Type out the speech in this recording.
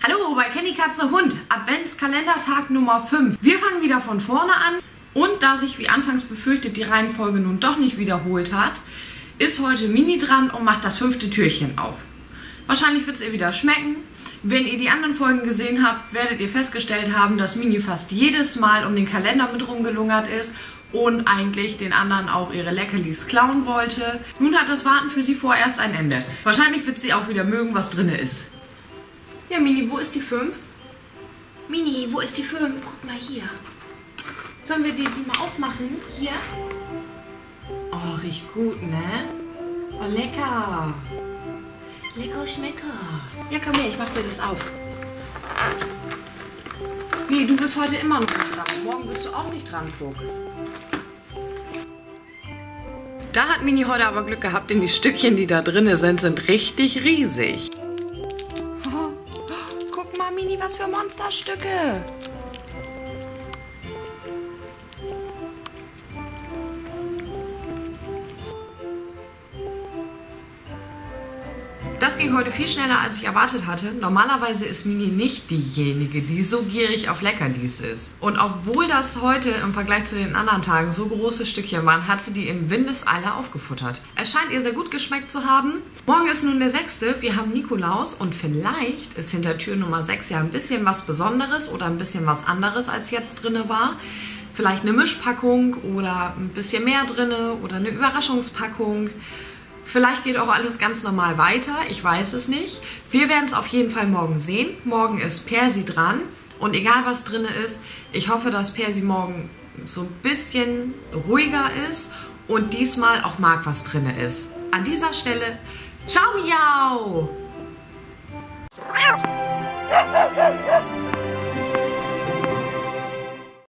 Hallo bei Kenny Katze Hund, Adventskalendertag Nummer 5. Wir fangen wieder von vorne an und da sich wie anfangs befürchtet die Reihenfolge nun doch nicht wiederholt hat, ist heute Mini dran und macht das 5. Türchen auf. Wahrscheinlich wird es ihr wieder schmecken. Wenn ihr die anderen Folgen gesehen habt, werdet ihr festgestellt haben, dass Mini fast jedes Mal um den Kalender mit rumgelungert ist und eigentlich den anderen auch ihre Leckerlis klauen wollte. Nun hat das Warten für sie vorerst ein Ende. Wahrscheinlich wird sie auch wieder mögen, was drin ist. Ja, Mini, wo ist die 5? Mini, wo ist die 5? Guck mal hier. Sollen wir die mal aufmachen? Hier? Oh, riecht gut, ne? Oh, lecker. Lecker schmecker. Ja, komm her, ich mach dir das auf. Nee, du bist heute immer noch nicht dran. Morgen bist du auch nicht dran, Puck. Da hat Mini heute aber Glück gehabt, denn die Stückchen, die da drin sind richtig riesig. Oh, guck mal, Mini, was für Monsterstücke. Das ging heute viel schneller, als ich erwartet hatte. Normalerweise ist Mini nicht diejenige, die so gierig auf Leckerlis ist. Und obwohl das heute im Vergleich zu den anderen Tagen so große Stückchen waren, hat sie die in Windeseile aufgefuttert. Es scheint ihr sehr gut geschmeckt zu haben. Morgen ist nun der 6. Wir haben Nikolaus und vielleicht ist hinter Tür Nummer 6 ja ein bisschen was Besonderes oder ein bisschen was anderes, als jetzt drinne war. Vielleicht eine Mischpackung oder ein bisschen mehr drinne oder eine Überraschungspackung. Vielleicht geht auch alles ganz normal weiter, ich weiß es nicht. Wir werden es auf jeden Fall morgen sehen. Morgen ist Persi dran und egal was drin ist, ich hoffe, dass Persi morgen so ein bisschen ruhiger ist und diesmal auch mag, was drin ist. An dieser Stelle, ciao miau!